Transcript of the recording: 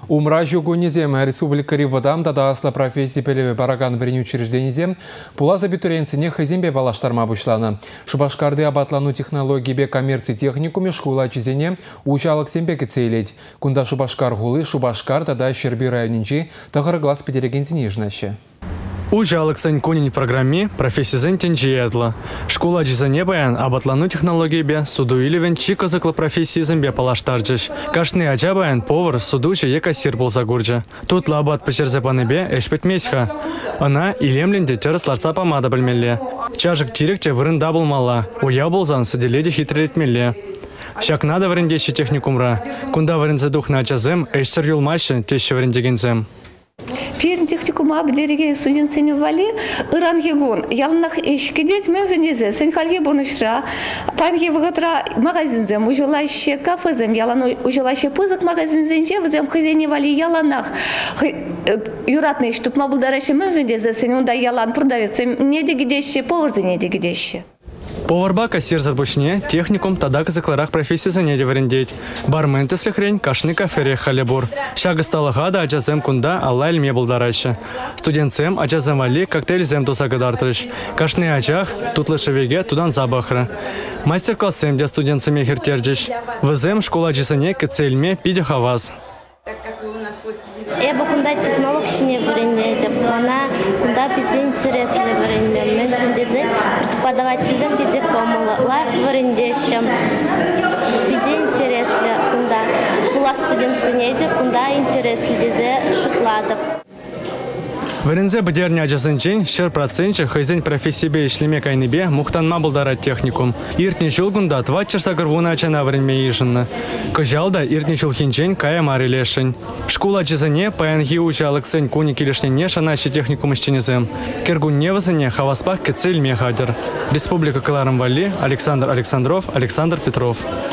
Умра жугунезем республика Ривадам да асла профессии пелеве бараган врени учрежденезем пулаз абитуриентсене хазимбе балаштарма бушланы. Шубашкарды абатлану технологии бе коммерции техникуме школа чизене учалык сембе кецейлеть. Кунда шубашкар гулы шубашкар да щерби районинчи тахар глаз петерегенсене жнаще. Ужалык санькунин программе профессия зентенджиетла. Школа джизане баян абатлану технологии бе суду иливен чиказыкла профессии зембе палаштарджиш. Кашны аджа баян повар судучи е кассир болса гурджа. Тут лабат печерзепаны бе эшпет месха. Она илемленде терсларца помада білмелле. Чажык тирекче вырында болмала. Уя болзан саделеде хитрелетмелле. Шак надо варендещи техникумра. Кунда варензе дух на аджазем эшсер юлмаши тещи варендегензем. Перн техникума бдереге студент сеневали ирангегон ялнах эшкедет мезенезе сенхальге бурнышра панге вгатра магазинзем ужелаще кафезем ялано ужелаще пызык магазинзенже взем хозяйневали яланах юратный штуп мабулдараше мезенезе сенунда ялан продавецем не дегидеще поварзене дегидеще. Поварба кассир зарбушне, техникум тадак закларах профессии занятия варендеть. Барменты слехрень, кашны кафере халебур. Шага стала гада аджазем кунда алла ильме булдараща. Студентсем аджазем али коктейль зем тусагадартрыш. Кашны аджах тут лышевеге тудан забахра. Мастер-классем для студентсем ехертерджиш. Везем школа аджизане кецельме пиде хаваз. Я бы кунда технолог не варенье, она кунда пяти интересные варенье. Мы же преподавателям пяти комнат вареньещем. Пяти интересные кунда. Была студентцы неде кунда интересные дезе шутладов. Варензе бдерня аджасынчен, шер процентче хозяин профессии бе ишлеме кайныбе мухтан мабылдарат техникум. Иртни чулгунда 2 часа горвуна ачана варенме ишынна. Кожалда иртни чулхинчен кая мари лешень. Школа аджасыне паянги учалык сень куни килешнене шанащи техникум ищенезем. Кергун невазыне хаваспах кецель мехадер. Республика Каларам-Вали, Александр Александров, Александр Петров.